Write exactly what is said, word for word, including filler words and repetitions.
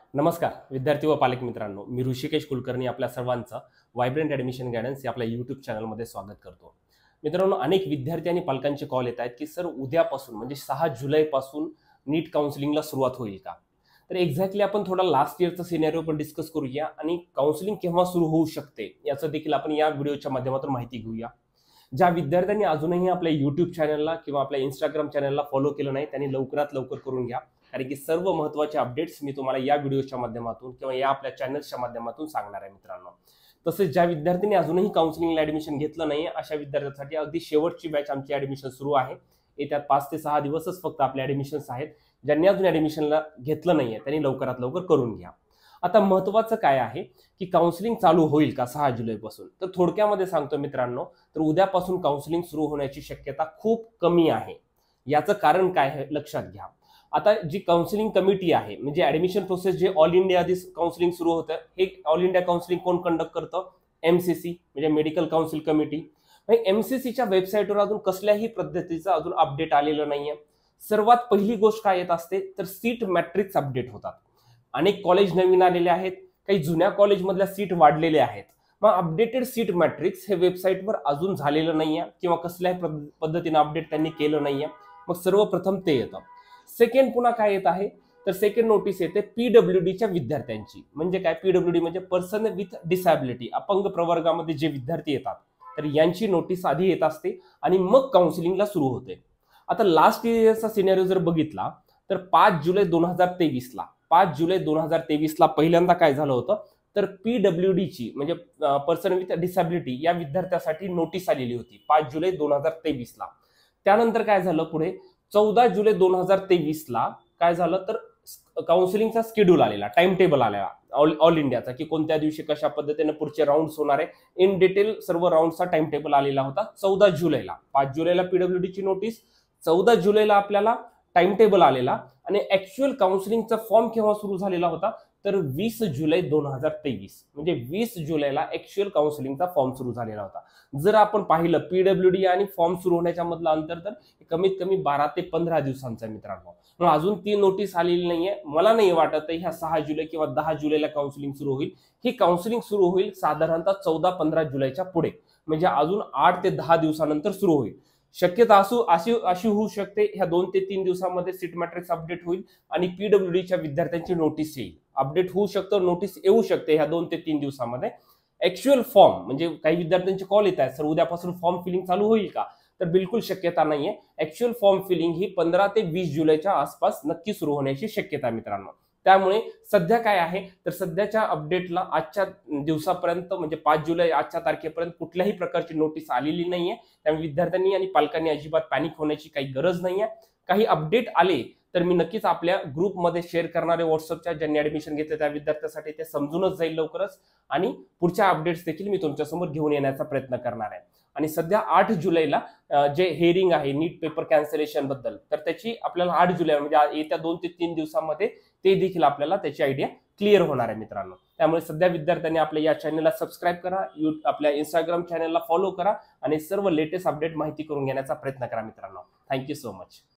नमस्कार विद्यार्थी व पालक मित्रांनो, मी ऋषिकेश कुलकर्णी आपल्या सर्वांचं वायब्रंट ॲडमिशन गायडन्स या आपल्या यूट्यूब चॅनलमध्ये स्वागत करतो. मित्रांनो, अनेक विद्यार्थी आणि पालकांचे कॉल येत आहेत की सर उद्यापासून म्हणजे सहा जुलैपासून नीट काउन्सिलिंगला सुरुवात होईल का? तर एक्झॅक्टली आपण थोडा लास्ट इयरचा सिनेरिओ पण डिस्कस करूया आणि काउन्सिलिंग केव्हा सुरू होऊ शकते याचं देखील आपण या व्हिडिओच्या माध्यमातून माहिती घेऊया. ज्या विद्यार्थ्यांनी अजूनही आपल्या यूट्यूब चॅनलला किंवा आपल्या इंस्टाग्राम चॅनलला फॉलो केलं नाही त्यांनी लवकरात लवकर करून घ्या, कारण की सर्व महत्त्वाचे अपडेट्स मी तुम्हाला या व्हिडिओच्या माध्यमातून किंवा या आपल्या चॅनल्सच्या माध्यमातून सांगणार आहे मित्रांनो. तसेच ज्या विद्यार्थ्यांनी अजूनही काउन्सिलिंगला ॲडमिशन घेतलं नाही अशा विद्यार्थ्यांसाठी अगदी शेवटची बॅच आमची ॲडमिशन सुरू आहे. येत्या पाच ते सहा दिवसच फक्त आपले ॲडमिशन्स आहेत. ज्यांनी अजून ॲडमिशनला घेतलं नाही आहे त्यांनी लवकरात लवकर करून घ्या. आता महत्त्वाचं काय आहे की काउन्सिलिंग चालू होईल का सहा जुलैपासून? तर थोडक्यामध्ये सांगतो मित्रांनो, तर उद्यापासून काउन्सिलिंग सुरू होण्याची शक्यता खूप कमी आहे. याचं कारण काय आहे लक्षात घ्या. आता जी काउन्सिलिंग कमिटी आहे म्हणजे ॲडमिशन प्रोसेस जे ऑल इंडिया आधी काउन्सिलिंग सुरू होतं, हे ऑल इंडिया काउन्सिलिंग कोण कंडक्ट करतं? एमसीसी म्हणजे मेडिकल काउन्सिल कमिटी. एमसीसीच्या वेबसाईटवर अजून कसल्याही पद्धतीचं अजून अपडेट आलेलं नाहीये. सर्वात पहिली गोष्ट काय येत असते तर सीट मॅट्रिक्स अपडेट होतात. अनेक कॉलेज नवीन आलेले आहेत, काही जुन्या कॉलेजमधल्या सीट वाढलेल्या आहेत. मग अपडेटेड सीट मॅट्रिक्स हे वेबसाईटवर अजून झालेलं नाहीये किंवा कसल्याही पद्धतीने अपडेट त्यांनी केलं नाहीये. मग सर्वप्रथम ते येतं. सेकंड पुन्हा काय येत आहे तर सेकंड नोटीस येते पीडब्ल्यूडीच्या विद्यार्थ्यांची. म्हणजे काय? पीडब्ल्यूडी म्हणजे पर्सन विथ डिसॅबिलिटी, अपंग प्रवर्गामध्ये जे विद्यार्थी येतात तर यांची नोटीस आधी येत असते आणि मग काउन्सिलिंगला सुरू होते. आता लास्ट इयरचा सिनेरिओ जर बघितला तर पाच जुलै दोन हजार तेवीस ला पाच जुलै दोन हजार तेवीस ला पहिल्यांदा काय झालं होतं तर पीडब्ल्यूडीची म्हणजे पर्सन विथ डिसॅबिलिटी या विद्यार्थ्यासाठी नोटीस आलेली होती पाच जुलै दोन हजार तेवीस ला. त्यानंतर काय झालं पुढे चौदा जुलै दोन हजार तेवीस ला काय झालं तर काउन्सिलिंगचा स्केड्यूल आलेला, टाइम टेबल आलेला ऑल ऑल इंडियाचा की कोणत्या दिवशी कशा पद्धतीने पुढचे राऊंड्स होणार आहे. इन डिटेल सर्व राऊंडचा टाइम टेबल आलेला होता चौदा जुलैला. पाच जुलैला पीडब्ल्यूडीची नोटीस, चौदा जुलैला आपल्याला टाइम टेबल आलेला आणि ऍक्च्युअल काउन्सिलिंगचा फॉर्म केव्हा सुरू झालेला होता तर वीस जुलै दोन हजार तेवीस म्हणजे वीस जुलैला ऍक्च्युअल काउन्सिलिंगचा फॉर्म सुरू झालेला होता. जर आपण पाहिलं पीडब्ल्यूडी आणि फॉर्म सुरू होण्याच्या मधलं अंतर तर कमीत कमी बारा ते पंधरा दिवसांचा मित्रांनो. मग अजून ती नोटीस आलेली नाहीये. मला नाही वाटत ह्या सहा जुलै किंवा दहा जुलैला काउन्सिलिंग सुरू होईल. ही काउन्सिलिंग सुरू होईल साधारणतः चौदा पंधरा जुलैच्या पुढे, म्हणजे अजून आठ ते दहा दिवसानंतर सुरू होईल. शक्यता असू अशी अशी होऊ शकते ह्या दोन ते तीन दिवसांमध्ये सीट मॅट्रिक्स अपडेट होईल आणि पीडब्ल्यूडीच्या विद्यार्थ्यांची नोटीस येईल. अपडेट होऊ शकतं, नोटीस येऊ शकते ह्या दोन ते तीन दिवसांमध्ये. ऍक्च्युअल फॉर्म म्हणजे काही विद्यार्थ्यांचे कॉल येत आहेत सर उद्यापासून फॉर्म फिलिंग चालू होईल का? तर बिलकुल शक्यता नाहीये. ऍक्च्युअल फॉर्म फिलिंग ही पंधरा ते वीस जुलैच्या आसपास नक्की सुरू होण्याची शक्यता मित्रांनो. त्यामुळे सध्या काय आहे तर सध्याच्या अपडेटला आजच्या दिवसापर्यंत म्हणजे पाच जुलै आजच्या तारखेपर्यंत कुठल्याही प्रकारची नोटीस आलेली नाहीये. त्यामुळे विद्यार्थ्यांनी आणि पालकांनी अजिबात पॅनिक होण्याची काही गरज नाहीये. काही अपडेट आले तर मी नक्कीच आपल्या ग्रुपमध्ये शेअर करणारे व्हॉट्सअपच्या ज्यांनी ऍडमिशन घेतले त्या विद्यार्थ्यांसाठी ते समजूनच जाईल लवकरच आणि पुढच्या अपडेट्स देखील मी तुमच्यासमोर घेऊन येण्याचा प्रयत्न करणार आहे. आणि सध्या आठ जुलैला जे हेअरिंग आहे नीट पेपर कॅन्सलेशन बद्दल तर त्याची आपल्याला आठ जुलै म्हणजे येत्या दोन ते तीन दिवसांमध्ये ते देखील आपल्याला त्याची आयडिया क्लिअर होणार आहे मित्रांनो. त्यामुळे सध्या विद्यार्थ्यांनी आपल्या या चॅनलला सबस्क्राईब करा, यू आपल्या इंस्टाग्राम चॅनलला फॉलो करा आणि सर्व लेटेस्ट अपडेट माहिती करून घेण्याचा प्रयत्न करा मित्रांनो. Thank you so much.